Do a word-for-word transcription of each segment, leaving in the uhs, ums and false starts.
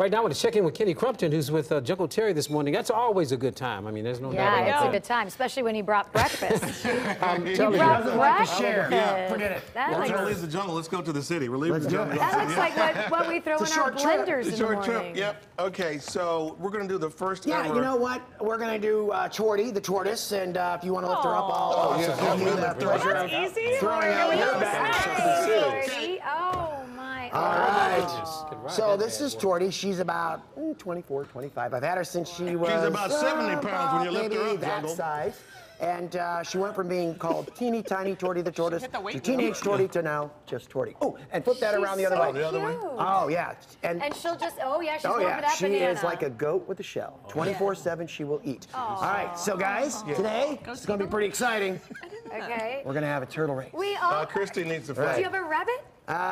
Right now, I want to check in with Kenny Crumpton, who's with uh, Jungle Terry this morning. That's always a good time. I mean, there's no doubt Yeah, about it's that. a good time, especially when he brought breakfast. I'm He telling brought you. breakfast. share. Yeah, forget it. That We're looks, going to leave the jungle. Let's go to the city. We're leaving Let's the do jungle. it. that looks like what, what we throw in It's a our short trip. blenders It's in a the short morning. trip. Yep. Okay, so we're going to do the first Yeah, ever. you know what? We're going to do uh, Chorty, the tortoise, and uh, if you want to lift her up, I'll, I'll yeah. give you that pleasure of That's easy. throwing out your back. Hey, Jordy. Oh, my. All right. Could ride So that this bad is boy. Torty. She's about mm, twenty-four, twenty-five. I've had her since she was about seventy pounds when you lift her maybe up, that Jungle. size. And uh, she went from being called teeny tiny Torty the tortoise hit the to weight teenage Torty to now just Torty. Oh, and flip that She's around the other so way. The other way? cute. Oh yeah. And, And she'll just, oh, yeah, she's oh warming yeah, up she banana. is like a goat with a shell. twenty-four seven she will eat. All right, so guys, today it's going to be pretty exciting. Okay. We're going to have a turtle race. We all, Uh, Christy needs the do flag. you have a rabbit?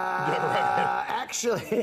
Uh, actually,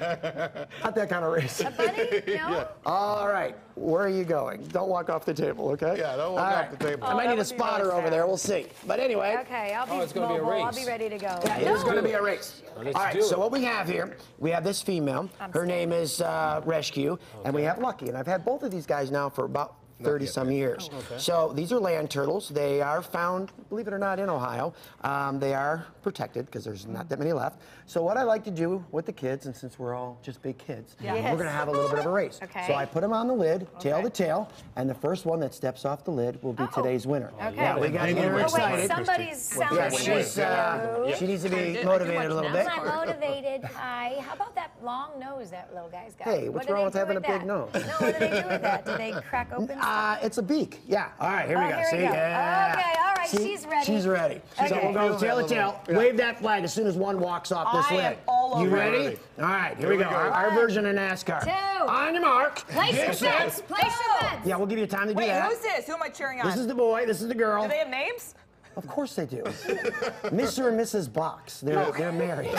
not that kind of race. A bunny? No? All right, where are you going? Don't walk off the table, okay? Yeah, don't walk All off right. the table. I might that need a would be really spotter over sad. there. We'll see. But anyway, Okay, I'll be Oh, it's gonna be a mobile. I'll race. be ready to go. it is going to be a race. Well, let's All right, do so it. what we have here, we have this female. Her name is uh, Rescue, and we have Lucky. And I've had both of these guys now for about thirty some years. So these are land turtles. They are found, believe it or not, in Ohio. Um, they are protected because there's not that many left. So what I like to do with the kids, and since we're all just big kids, Yes. we're going to have a little bit of a race. Okay. So I put them on the lid, tail Okay. to tail, and the first one that steps off the lid will be Oh. today's winner. Okay. Yeah, we got to get her Oh, wait, excited. somebody's sounding Yeah, she's, uh, she needs to be motivated a little bit. I'm not motivated. Hi. How about that long nose that little guy's got? Hey, What what's do wrong they with do having a with big that? nose? No, what do they do with that? Do they crack open stuff? Uh, it's a beak. Yeah. All right, here we Oh, go. here we See? go. Yeah. Okay, all right, See? she's ready. She's ready. So Okay. we'll go tail to tail. Wave that flag as soon as one walks off this I lid. am all You over ready? it. All right, here, we go. Our, our version of NASCAR. Two. On your mark. Place your get set. bets. Place your bets. Yeah, we'll give you time to do Wait, that. who's this? Who am I cheering on? This is the boy. This is the girl. Do they have names? Of course they do. Mister and Missus Box. They're, they're married.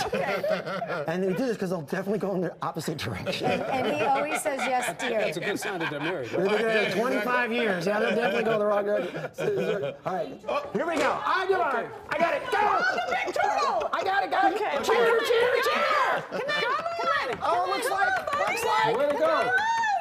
And they do this because they'll definitely go in the opposite direction. And he always says yes, dear. It's a good sign that they're married. They've been together twenty-five years. Yeah, they'll definitely go the wrong direction. All right, here we go. On your mark. I got it. Go! Big turtle! I got it, got it. Okay, Cheer, cheer, cheer! Come on, come on. Oh, looks like, looks like. Way to go.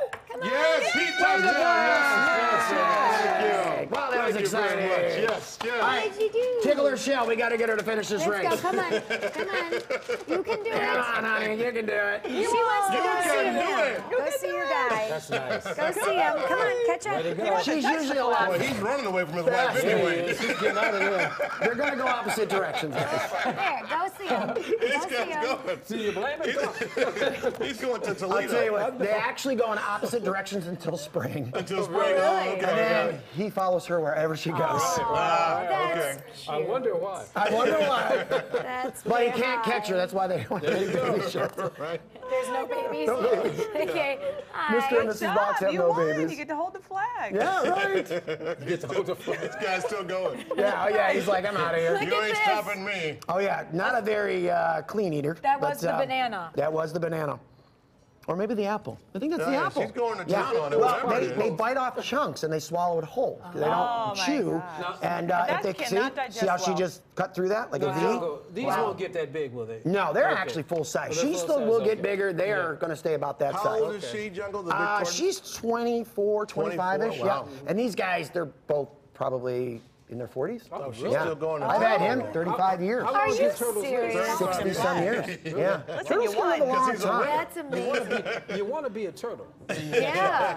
Yes, he touched it. Yes, yes, thank you. Wow, that was Thank you very exciting. much. Yes, yes. What did you do? Tickle her shell. We got to get her to finish this Let's race. go. Come on. Come on. You can do Come it. on, honey. You can do it. She wants to You go can see do him. it. Go see your guy. That's nice. Go see him. Come on, catch up. Way to go. She's usually a lot. Boy, he's running away from his wife Yes, anyway. He's getting out of there. They're going to go opposite directions, guys. There, go see him. This Go see guy's him. going. See, you blame it? He's going to I'll Toledo. tell you what, they actually go in opposite directions until spring. Until spring. really? Oh, okay. And then he follows her wherever she goes. Wow, okay. That's I wonder why. I wonder why. That's But he way can't high. catch her. That's why they want to do the show. Right. There's no babies. Okay. Mister Hi. and Missus Job, Box have you no won. babies. You get to hold the flag. Yeah, right. Get the hold of This guy's still going. Yeah, oh yeah, he's like, I'm out of here. Look You at ain't this. stopping me. Oh yeah, not a very uh, clean eater. That was but, the uh, banana. That was the banana. Or maybe the apple. I think that's the Yeah, apple. she's going to yeah. town on it, Well, whatever they, it is. they bite off chunks and they swallow it whole. They don't Oh, my chew. gosh. And uh, That if they see, cannot digest see how she well. just cut through that like a V? Jungle. These Wow. won't get that big, will they? No, they're Okay. actually full size. Oh, they're She full still size, will get okay. bigger. They are going to stay about that How size. old is she, Jungle? The big Uh, tortoise? she's twenty-four, twenty-five-ish. twenty-four, wow. Yeah. And these guys, they're both probably in their forties. Oh, she's yeah. still going. I've had him thirty-five years. How Are long you do turtles live? serious? sixty some years. Yeah. Listen, you Turtles can won. live a long he's a time. That's amazing. You want to be a turtle. Yeah.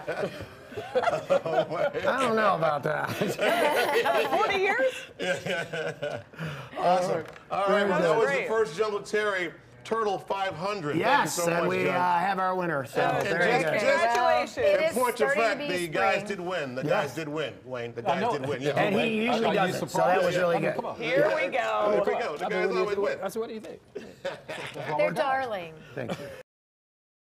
I don't know about that. forty years? Awesome. All right, well, that was the Great. first Jungle Terry Turtle five hundred. Yes, Thank you so and much, we uh, John. have our winner. So And there you just- go. just- Congratulations. It In is point of starting to fact, be the spring. guys did win. The Yes. guys did win, Wayne. The guys know. did win. Yeah. And he Are- usually are you doesn't, so surprised? that was really I mean, good. come on. Here we Here go. we go. The I mean, guys what do you- always win. I said, what do you think? They're darling. Thank you.